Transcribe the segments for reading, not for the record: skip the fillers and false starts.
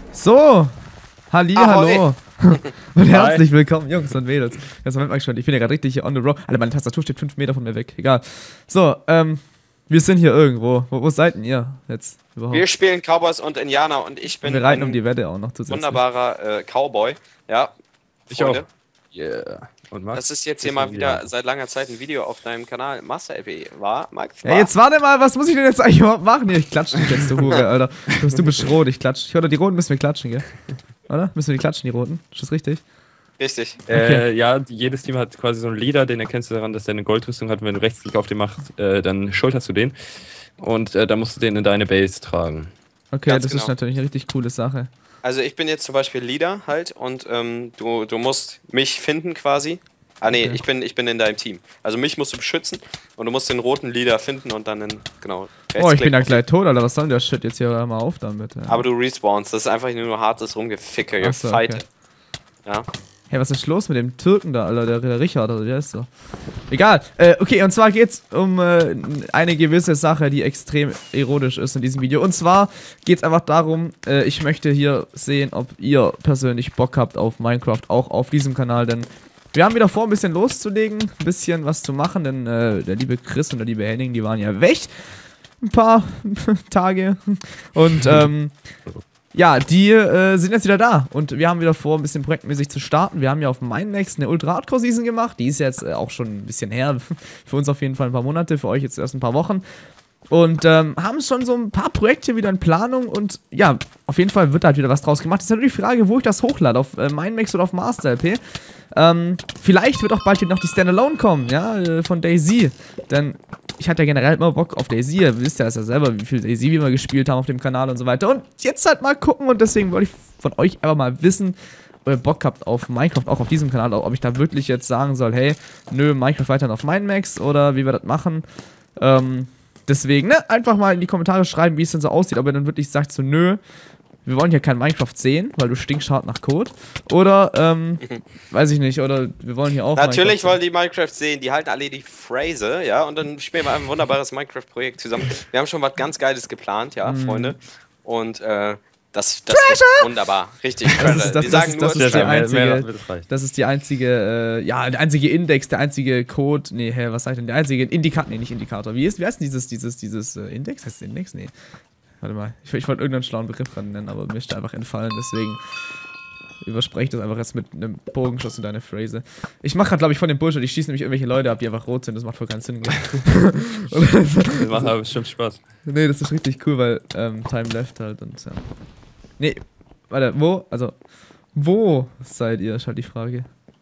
So, Halli, hallo. Und Hi. herzlich willkommen, Jungs und Mädels. Jetzt Moment mal gespannt. Ich bin ja gerade richtig hier on the road. Alter, meine Tastatur steht 5 Meter von mir weg. Egal. So, wir sind hier irgendwo. Wo seid denn ihr jetzt überhaupt? Wir spielen Cowboys und Indianer und ich bin Wir reiten um ein die Wette auch noch zusätzlich. wunderbarer Cowboy. Ja, Ich Freunde. auch. Yeah. Und Max? Das ist jetzt hier mal wieder seit langer Zeit ein Video auf deinem Kanal Master LP. War, Max? Ja, jetzt warte mal, was muss ich denn jetzt eigentlich überhaupt machen? Hier, ich klatsch dich jetzt, du Hure, Alter. Du bist rot, ich klatsch. Oder die Roten müssen wir klatschen, gell? Oder? Müssen wir die klatschen, die Roten? Ist das richtig? Richtig. Okay. Ja, jedes Team hat quasi so einen Leader, den erkennst du daran, dass der eine Goldrüstung hat. Und wenn du Rechtsklick auf den machst, dann schulterst du den. Und dann musst du den in deine Base tragen. Okay, Ganz das genau. ist natürlich eine richtig coole Sache. Also ich bin jetzt zum Beispiel Leader halt und du musst mich finden quasi. Ah nee, Okay. ich bin in deinem Team. Also mich musst du beschützen und du musst den roten Leader finden und dann genau. Oh, ich bin Rechtsklick. da gleich tot, Alter. Was soll denn der Shit jetzt hier mal auf damit? Aber du respawnst, das ist einfach nur hartes Rumgeficke, Ach so, Fight. okay. Ja. Hey, was ist los mit dem Türken da, Alter? Der Richard, oder der ist so. Egal. Okay, und zwar geht's um eine gewisse Sache, die extrem ironisch ist in diesem Video. Und zwar geht's einfach darum, ich möchte hier sehen, ob ihr persönlich Bock habt auf Minecraft, auch auf diesem Kanal, denn wir haben wieder vor, ein bisschen loszulegen, ein bisschen was zu machen, denn der liebe Chris und der liebe Henning, die waren ja weg. Ein paar Tage. Und, ja, die sind jetzt wieder da und wir haben wieder vor, ein bisschen projektmäßig zu starten. Wir haben ja auf Mindmax eine Ultra Hardcore Season gemacht. Die ist jetzt auch schon ein bisschen her. Für uns auf jeden Fall ein paar Monate, für euch jetzt erst ein paar Wochen. Und haben schon so ein paar Projekte wieder in Planung und ja, auf jeden Fall wird da halt wieder was draus gemacht. Das ist natürlich die Frage, wo ich das hochlade, auf Mindmax oder auf Master LP. Vielleicht wird auch bald wieder noch die Standalone kommen, ja, von DayZ. Denn ich hatte ja generell immer Bock auf DayZ. Ihr wisst ja das ja selber, wie viel DayZ wir mal gespielt haben auf dem Kanal und so weiter. Und jetzt halt mal gucken und deswegen wollte ich von euch einfach mal wissen, ob ihr Bock habt auf Minecraft, auch auf diesem Kanal, ob ich da wirklich jetzt sagen soll, hey, nö, Minecraft weiterhin auf Mindmax oder wie wir das machen. Deswegen, ne, einfach mal in die Kommentare schreiben, wie es denn so aussieht, ob ihr dann wirklich sagt so, nö, wir wollen hier kein Minecraft sehen, weil du stinkst hart nach Code. Oder, weiß ich nicht, oder wir wollen hier auch Natürlich Minecraft wollen die Minecraft sehen, die halten alle die Phrase, ja, und dann spielen wir ein wunderbares Minecraft-Projekt zusammen. Wir haben schon was ganz Geiles geplant, ja, Freunde. Und das wird wunderbar. Richtig, Das die sagen ist nur, die einzige, das reicht. das ist die einzige, ja, der einzige Index, der einzige Code, nee, hä, was sag ich denn, der einzige Indikator, nee, nicht Indikator, wie heißt denn dieses Index, heißt das Index? Nee, warte mal, ich wollte irgendeinen schlauen Begriff gerade nennen, aber mir ist der einfach entfallen, deswegen überspreche ich das einfach jetzt mit einem Bogenschuss in deine Phrase. Ich mache gerade, glaube ich, von dem Bullshit, ich schieße nämlich irgendwelche Leute ab, die einfach rot sind, das macht voll keinen Sinn. Das macht aber bestimmt Spaß. Nee, das ist richtig cool, weil Time Left halt und ja. Nee, warte, wo? Also, wo seid ihr, ist halt die Frage.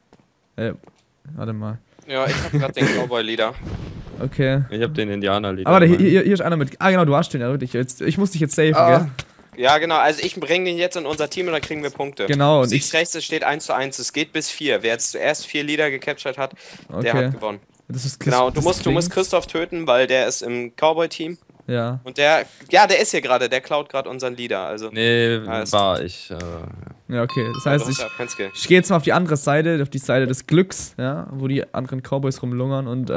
Warte mal. ja, ich hab grad den Cowboy-Leader. Okay. Ich hab den Indianer-Lied. Aber warte, hier ist einer mit. Ah, genau, du hast den ja wirklich. Ich muss dich jetzt safen, gell? Ja, genau, also ich bringe den jetzt in unser Team und dann kriegen wir Punkte. Genau, Du und siehst rechts, es steht 1:1, es geht bis 4. Wer jetzt zuerst 4 Leader gecaptured hat, der Okay. hat gewonnen. Das ist Genau, du das musst klingt- Christoph töten, weil der ist im Cowboy-Team. Ja. Und der ist hier gerade, der klaut gerade unseren Leader, also. Nee, Heißt- war ich. Ja, okay. Das du heißt, hast ja kein Skill. ich gehe jetzt mal auf die andere Seite, auf die Seite des Glücks, ja, wo die anderen Cowboys rumlungern und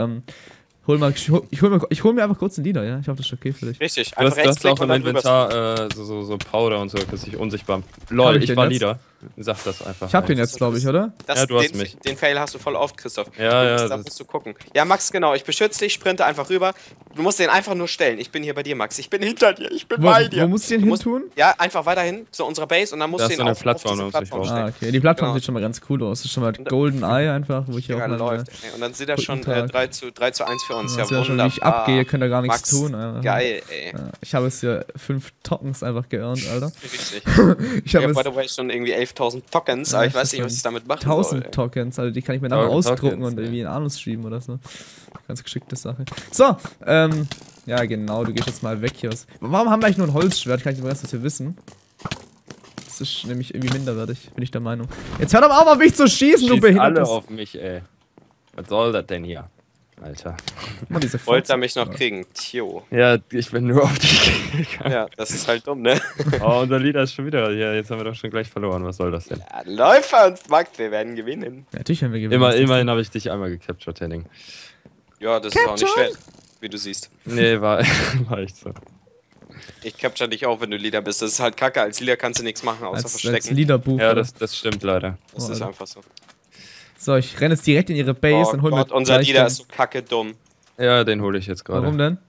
ich hol mir einfach kurz einen Leader, ja. Ich hoffe, das ist okay für dich. Richtig, Du einfach hast auch rechtsklicken im und dann rüber. Inventar so Powder und so, dass ich unsichtbar. Hab Lol, ich ich den war jetzt? Leader. Sag das einfach. Ich hab den jetzt, glaube ich, oder? Ja, du hast mich. Den Fail hast du voll oft, Christoph. Ja, Da das- musst du gucken. Ja, Max, genau, ich beschütze dich, sprinte einfach rüber. Du musst den einfach nur stellen. Ich bin hier bei dir, Max. Ich bin hinter dir, ich bin bei dir. Wo muss ich den Du hin musst- tun? Ja, einfach weiterhin zu unserer Base und dann musst Da du ist den so eine auf Plattform, diese da muss ich Plattform drauf. Ah, stellen. okay. Die Plattform Genau. sieht schon mal ganz cool aus. Das ist schon mal Golden Eye einfach, wo ich hier Ja, auch mal. läuft. Ey, und dann sieht das schon guten Tag. 3:1 für uns. Ja, Das wäre schon, wie wunderbar. ich abgehe, könnt ihr gar nichts Max, tun. Alter. geil, ey. Ja, ich habe es hier 5 Tokens einfach geearnt, Alter. Richtig. Ich Ich habe habe by es the way schon irgendwie 11.000 Tokens, Ja, aber ich ich weiß hab nicht, was schon ich damit machen 1000 soll. Tokens, also die kann ich mir nachher 1000 ausdrucken Tokens, und ja. irgendwie in Anus schieben oder so. Ganz geschickte Sache. So, ja genau, du gehst jetzt mal weg hier. Warum haben wir eigentlich nur ein Holzschwert? Kann ich mal ganz kurz hier wissen. Das ist nämlich irgendwie minderwertig, bin ich der Meinung. Jetzt hör doch mal auf mich zu schießen, du Schießt alle behindertes. auf mich, ey. Was soll das denn hier? Alter. Mann, diese Wollt Fotze. ihr mich noch kriegen? Tjo. Ja, ich bin nur auf dich gegangen. Ja, das ist halt dumm, ne? Oh, unser Leader ist schon wieder. Ja, jetzt haben wir doch schon gleich verloren. Was soll das denn? Ja, läuft bei uns, Max, wir werden gewinnen. Ja, natürlich haben wir gewonnen. Immerhin habe ich dich einmal gecaptured, Henning. Ja, das ist auch nicht schwer, wie du siehst. Nee, war echt so. Ich capture dich auch, wenn du Leader bist. Das ist halt kacke. Als Leader kannst du nichts machen, außer Als verstecken. Liederbuch. Ja, oder? das stimmt leider. Das ist Alter. einfach so. So, ich renne jetzt direkt in ihre Base Oh und hol mir Gott, unser gleich Leader den- ist so kacke dumm. Ja, den hole ich jetzt gerade. Warum denn?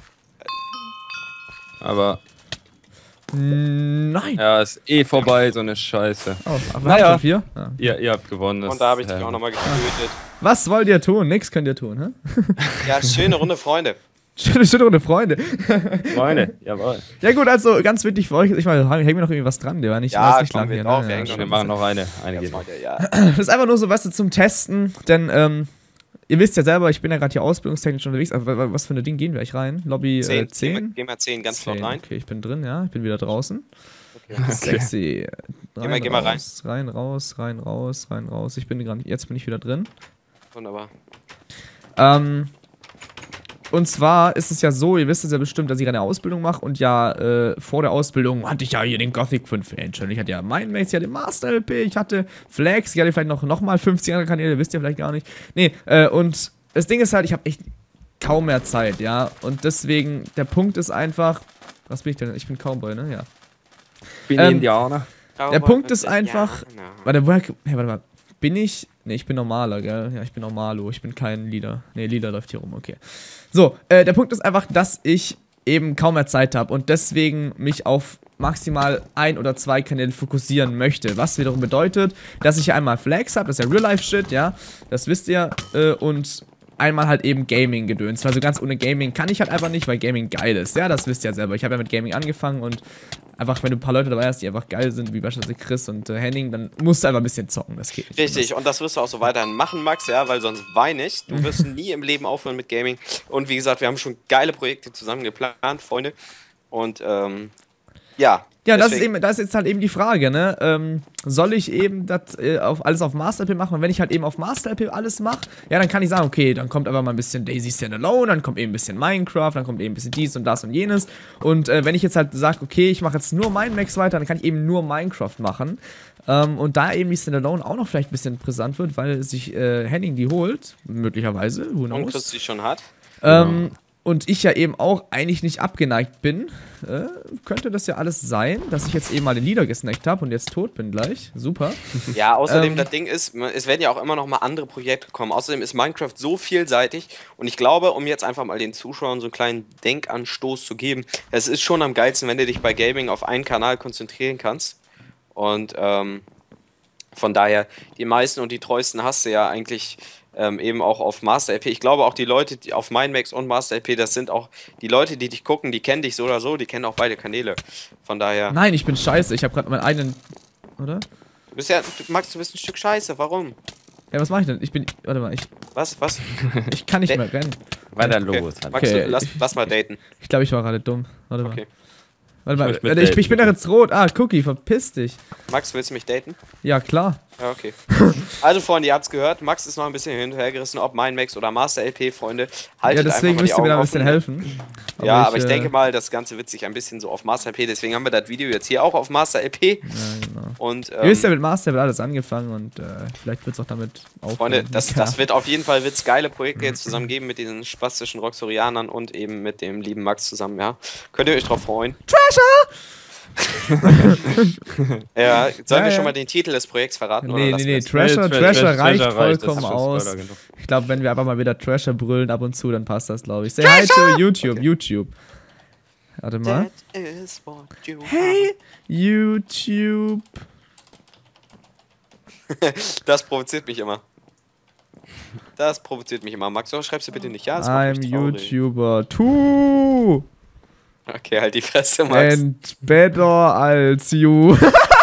Aber Nein. ja, ist eh vorbei, so eine Scheiße. Oh, ach, Naja. schon 4? Ja. Ihr habt gewonnen. Und da habe ich dich auch nochmal getötet. Was wollt ihr tun? Nix könnt ihr tun, hä? Ja, schöne Runde, Freunde. Schöne Runde, Freunde. Meine, jawohl. Ja gut, also ganz wichtig für euch, ich meine, hängen wir noch irgendwie was dran, der war nicht, Ja, war nicht komm, lang wir hier. drauf, Ne? wir Ja, hängen schon. Wir machen noch eine Das geht noch. meint ihr, ja. Das ist einfach nur so, weißt du, zum Testen, denn, ihr wisst ja selber, ich bin ja gerade hier ausbildungstechnisch unterwegs, aber was für eine Ding gehen wir eigentlich rein? Lobby 10? Geh mal 10 ganz flott 10, rein. okay, ich bin drin, ja, ich bin wieder draußen. Okay. Sexy. Geh mal rein. Rein, raus, rein, raus, rein, raus. Jetzt bin ich wieder drin. Wunderbar. Und zwar ist es ja so, ihr wisst es ja bestimmt, dass ich eine Ausbildung mache und ja, vor der Ausbildung hatte ich ja hier den Gothic 5 Engine. Ich hatte ja Mindmax, ich hatte Master LP, ich hatte Flex, ich hatte vielleicht noch mal 50 andere Kanäle, wisst ihr vielleicht gar nicht. Nee, und das Ding ist halt, ich habe echt kaum mehr Zeit, ja. Und deswegen, der Punkt ist einfach, was bin ich denn? Ich bin Cowboy, ne? Ja. Bin Ähm, Indianer. Der Punkt ist einfach, Ja, warte, warte mal, bin ich, ne, ich bin normaler, gell? Ja, ich bin normalo, ich bin kein Leader. Ne, Leader läuft hier rum, okay. So, der Punkt ist einfach, dass ich eben kaum mehr Zeit habe und deswegen mich auf maximal 1 oder 2 Kanäle fokussieren möchte. Was wiederum bedeutet, dass ich hier einmal Flags habe, das ist ja Real-Life-Shit, ja, das wisst ihr, und einmal halt eben Gaming-Gedöns. Also ganz ohne Gaming kann ich halt einfach nicht, weil Gaming geil ist. Ja, das wisst ihr ja selber. Ich habe ja mit Gaming angefangen und einfach, wenn du ein paar Leute dabei hast, die einfach geil sind, wie beispielsweise Chris und Henning, dann musst du einfach ein bisschen zocken. Das geht nicht. Richtig, und das wirst du auch so weiterhin machen, Max, ja, weil sonst weine ich. Du wirst nie im Leben aufhören mit Gaming. Und wie gesagt, wir haben schon geile Projekte zusammen geplant, Freunde. Und, ja. Ja, deswegen- das ist jetzt halt eben die Frage, ne? Soll ich eben das alles auf Master LP machen? Und wenn ich halt eben auf Master LP alles mache, ja, dann kann ich sagen, okay, dann kommt aber mal ein bisschen Daisy Standalone, dann kommt eben ein bisschen Minecraft, dann kommt eben ein bisschen dies und das und jenes. Und wenn ich jetzt halt sage, okay, ich mache jetzt nur Mindmax weiter, dann kann ich eben nur Minecraft machen. Und da eben die Standalone auch noch vielleicht ein bisschen brisant wird, weil sich Henning die holt, möglicherweise, who Und knows. Chris die schon hat. Und ich ja eben auch eigentlich nicht abgeneigt bin, könnte das ja alles sein, dass ich jetzt eben mal den Leader gesnackt habe und jetzt tot bin gleich. Super. Ja, außerdem, das Ding ist, es werden ja auch immer noch mal andere Projekte kommen. Außerdem ist Minecraft so vielseitig und ich glaube, um jetzt einfach mal den Zuschauern so einen kleinen Denkanstoß zu geben, es ist schon am geilsten, wenn du dich bei Gaming auf einen Kanal konzentrieren kannst. Und von daher, die meisten und die treuesten hast du ja eigentlich eben auch auf Master LP. Ich glaube auch die Leute, die auf Mindmax und Master LP, das sind auch die Leute, die dich gucken, die kennen dich so oder so, die kennen auch beide Kanäle. Von daher. Nein, ich bin scheiße. Ich habe gerade meinen eigenen. Oder? Du bist ja, Max, du bist ein Stück Scheiße. Warum? Ja, was mache ich denn? Ich bin. Warte mal, Was? ich kann nicht mehr rennen. Weiter Okay. los. Max, Okay, lass mal daten. Ich glaube, ich war gerade dumm. Warte mal. Okay. Warte mal. Ich möchte Warte, ich bin doch jetzt rot. Ah, Cookie, verpiss dich. Max, willst du mich daten? Ja, klar. Ja, okay. Also, Freunde, ihr habt's gehört. Max ist noch ein bisschen hin und her gerissen, ob Mindmax oder Master LP, Freunde. Haltet Ja, deswegen einfach mal müsst die ihr mir da ein Augen bisschen offen. helfen. Ja, aber ich äh, denke mal, das Ganze wird sich ein bisschen so auf Master LP, deswegen haben wir das Video jetzt hier auch auf Master LP. Ja, genau. Und, Ihr wisst ja, mit Master wird alles angefangen und vielleicht wird es auch damit aufhören. Freunde, das wird auf jeden Fall geile Projekte jetzt zusammen geben mit diesen spastischen Roxorianern und eben mit dem lieben Max zusammen, ja. Könnt ihr euch drauf freuen? Treasure! Ja, sollen wir Ja. schon mal den Titel des Projekts verraten? Nee, lassen wir nee, es? Treasure reicht das vollkommen ist schon aus. Spoiler genug. Ich glaube, wenn wir einfach mal wieder Treasure brüllen ab und zu, dann passt das, glaube ich. Say hi to YouTube, YouTube. Warte mal. That is what you Hey, YouTube. are. Das provoziert mich immer. Das provoziert mich immer. Max, so schreibst du bitte nicht ja? Das macht I'm mich traurig. YouTuber. Too. Okay, halt die Fresse, Max. And better als you.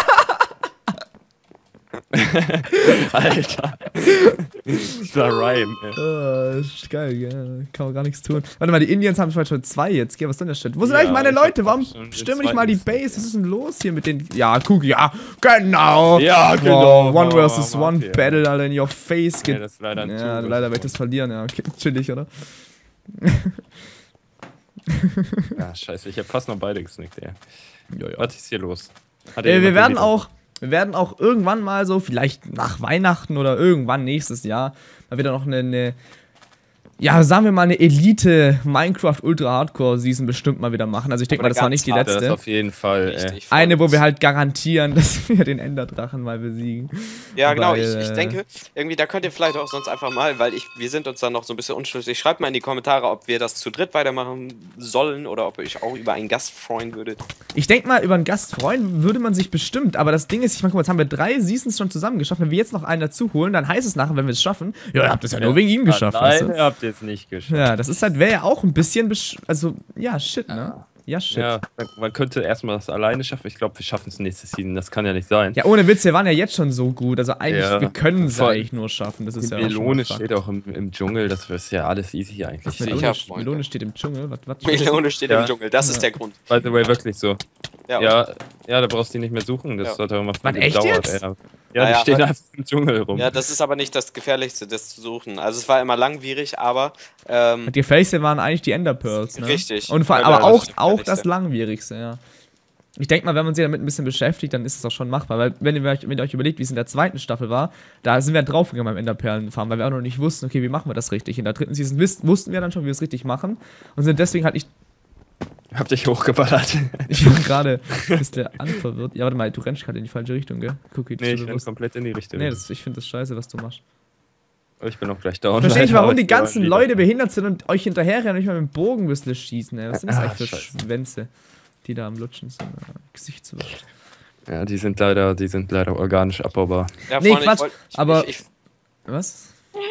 Alter. Das war Ryan. Ist geil, gell? Kann man gar nichts tun. Warte mal, die Indians haben schon 2 jetzt. Geh, was ist denn das Shit? Wo sind Ja, eigentlich meine ich hab Leute? Warum auch schon den stürme ich mal die zweiten Base? Was ist denn los hier mit den. Ja, guck, ja, genau. Ja, genau. Wow, one versus Mann, one ja. Battle, Alter, in your face. Nee, das ist leider ein Ja, Zufall. leider werde ich das verlieren, ja. Okay, chillig, oder? Ja, scheiße, ich hab fast noch beide gesnickt, ey. Ja, ja. Was ist hier los? Hat Wir jemand werden auch irgendwann mal so, vielleicht nach Weihnachten oder irgendwann nächstes Jahr, mal wieder noch eine Ja, sagen wir mal eine Elite Minecraft Ultra Hardcore Season bestimmt mal wieder machen. Also ich denke mal, das war nicht die Das letzte. auf jeden Fall. Richtig, Eine, wo wir halt garantieren, dass wir den Enderdrachen mal besiegen. Ja, genau, Weil, ich denke, irgendwie, da könnt ihr vielleicht auch sonst einfach mal, weil wir sind uns dann noch so ein bisschen unschlüssig. Schreibt mal in die Kommentare, ob wir das zu dritt weitermachen sollen oder ob ihr euch auch über einen Gast freuen würdet. Ich denke mal, über einen Gast freuen würde man sich bestimmt, aber das Ding ist, ich meine, guck mal, jetzt haben wir 3 Seasons schon zusammen geschafft. Wenn wir jetzt noch einen dazu holen, dann heißt es nachher, wenn wir es schaffen, ja, ihr habt es ja nur wegen ihm geschafft. Nein, weißt du? ihr habt es nicht geschafft. Ja, das ist halt, wäre ja auch ein bisschen, also, ja, shit, ne? Ja, shit. Ja, man könnte erstmal das alleine schaffen. Ich glaube, wir schaffen es nächste Season. Das kann ja nicht sein. Ja, ohne Witz, wir waren ja jetzt schon so gut. Also eigentlich, Ja. wir können es Voll. eigentlich nur schaffen. Das ist Die ja auch schon Melone mal Fakt. steht auch im Dschungel. Das ist ja alles easy eigentlich. Sicher, Melone, Freunde. Melone steht im Dschungel. Was Melone steht Ja. im Dschungel, das ist Ja. der Grund. By the way, wirklich so. Ja, Ja, da brauchst du die nicht mehr suchen. Das Ja. hat ja immer Was, echt jetzt? Ja, Naja, die stehen aber- einfach im Dschungel rum. Ja, das ist aber nicht das Gefährlichste, das zu suchen. Also es war immer langwierig, aber Das Gefährlichste waren eigentlich die Ender Pearls, ne? Richtig. Und vor allem, Ja, aber das auch, ist das auch das Gefährlichste. Langwierigste, ja. Ich denke mal, wenn man sich damit ein bisschen beschäftigt, dann ist es auch schon machbar. Weil, wenn ihr euch überlegt, wie es in der zweiten Staffel war, da sind wir draufgegangen beim Enderperlenfarm, weil wir auch noch nicht wussten, okay, wie machen wir das richtig. In der dritten Season wussten wir dann schon, wie wir es richtig machen. Und sind deswegen halt nicht. Hab dich hochgeballert. Ich war gerade ein bisschen anverwirrt. Ja, warte mal, du rennst gerade in die falsche Richtung, gell? Cookie, Nee, ich bin komplett in die Richtung. Nee, ich finde das scheiße, was du machst. Ich bin auch gleich down. Ich verstehe nicht, warum Aber die es war ganzen wieder- Leute behindert sind und euch hinterherrennen und nicht mal mit dem Bogen müssen schießen, ey. Was sind das Ah, eigentlich für scheiße. Schwänze, die da am Lutschen sind? Gesichtswurst. Ja, die sind leider organisch abbaubar. Ja, Nee, Freunde, Quatsch, aber- ich Was?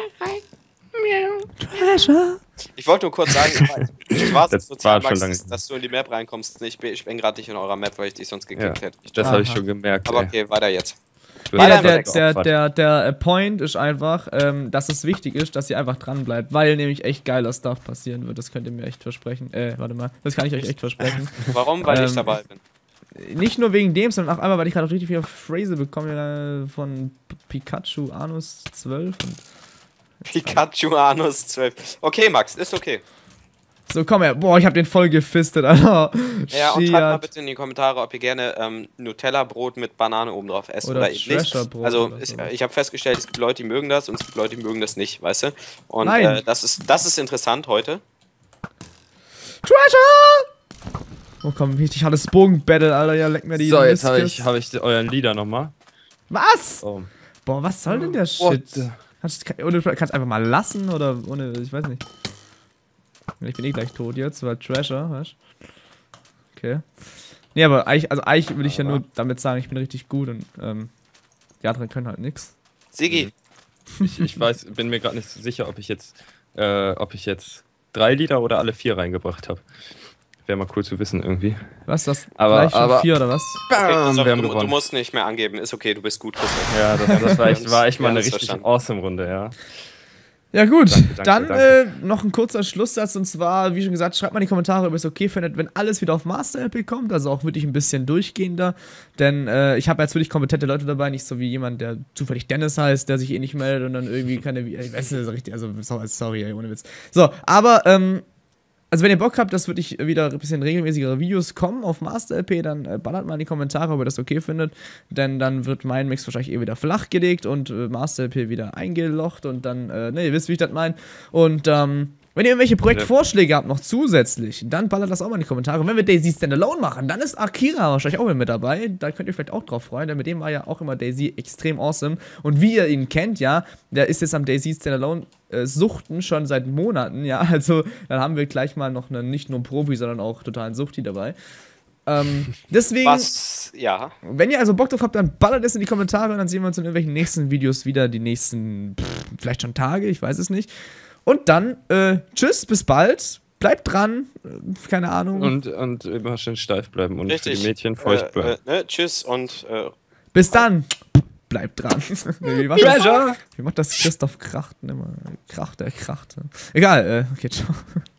Ich wollte nur kurz sagen, ich war Das sozial, war schon Max, lange. dass du in die Map reinkommst. Ich bin gerade nicht in eurer Map, weil ich dich sonst gekickt Ja. hätte. Das habe ich Aha. schon gemerkt. Aber ey. okay, weiter jetzt. Du Ja, hast Weiter der, direkt der, geopfert. der Point ist einfach, dass es wichtig ist, dass ihr einfach dran bleibt, weil nämlich echt geiler Stuff passieren wird. Das könnt ihr mir echt versprechen. Warte mal, das kann ich euch echt versprechen. Warum? Weil ich Ähm, dabei bin. Nicht nur wegen dem, sondern auch einmal, weil ich gerade auch richtig viele Phrase bekomme von Pikachu Anus 12. Pikachu Anus 12. Okay, Max, ist okay. So, komm her. Boah, ich hab den voll gefistet, Alter. Ja, und Shit. schreibt mal bitte in die Kommentare, ob ihr gerne Nutella-Brot mit Banane oben drauf esst Oder oder, eben nicht. Thrasher-Brot Also, oder so. ich habe festgestellt, es gibt Leute, die mögen das und es gibt Leute, die mögen das nicht, weißt du? Und Nein. das ist interessant heute. Treasure! Oh komm, richtig hartes Bogenbattle, Alter. Ja, leck mir die So, jetzt Meniskus. hab ich euren Lieder nochmal. Was? Oh. Boah, was soll denn der What Shit? the- Oder du kannst einfach mal lassen oder ohne, ich weiß nicht. Ich bin eh gleich tot jetzt, weil Treasure, weißt du? Okay. Nee, aber eigentlich würde ich ja nur damit sagen, ich bin richtig gut und die anderen können halt nix. Sigi, Ich bin mir gerade nicht so sicher, ob ich jetzt 3 Lieder oder alle 4 reingebracht habe. Wäre mal cool zu wissen irgendwie. Was, das Aber- gleich schon aber- 4 oder was? Christoph, wir haben du gewonnen. musst nicht mehr angeben. Ist okay, du bist gut, Christoph. Ja, das war echt mal Wir eine haben's richtig verstanden. awesome Runde, ja. Ja gut, Danke, dann danke. noch ein kurzer Schlusssatz und zwar, wie schon gesagt, schreibt mal in die Kommentare, ob ihr es okay findet, wenn alles wieder auf Master LP kommt, also auch wirklich ein bisschen durchgehender, denn ich habe jetzt wirklich kompetente Leute dabei, nicht so wie jemand, der zufällig Dennis heißt, der sich eh nicht meldet und dann irgendwie keine, ich weiß nicht, so richtig, also sorry, ey, ohne Witz. So, aber also wenn ihr Bock habt, dass wirklich wieder ein bisschen regelmäßigere Videos kommen auf Master LP, dann ballert mal in die Kommentare, ob ihr das okay findet, denn dann wird mein Mix wahrscheinlich wieder flach gelegt und Master LP wieder eingelocht und dann, ne, ihr wisst, wie ich das meine. Und wenn ihr irgendwelche Projektvorschläge habt noch zusätzlich, dann ballert das auch mal in die Kommentare. Und wenn wir Daisy Standalone machen, dann ist Akira wahrscheinlich auch wieder mit dabei. Da könnt ihr vielleicht auch drauf freuen, denn mit dem war ja auch immer Daisy extrem awesome. Und wie ihr ihn kennt, ja, der ist jetzt am Daisy Standalone Suchten schon seit Monaten, ja. Also dann haben wir gleich mal noch einen, nicht nur einen Profi, sondern auch totalen Suchti dabei. Deswegen, Ja. wenn ihr also Bock drauf habt, dann ballert es in die Kommentare und dann sehen wir uns in irgendwelchen nächsten Videos wieder, die nächsten, vielleicht schon Tage, ich weiß es nicht. Und dann, tschüss, bis bald, bleibt dran, keine Ahnung. Und immer schön steif bleiben und Richtig. für die Mädchen feucht bleiben. Ne? Tschüss und Bis dann, bleibt dran. wie, macht Treasure! wie macht das Christoph Krachten immer? Kracht, der Kracht. Egal, okay, ciao.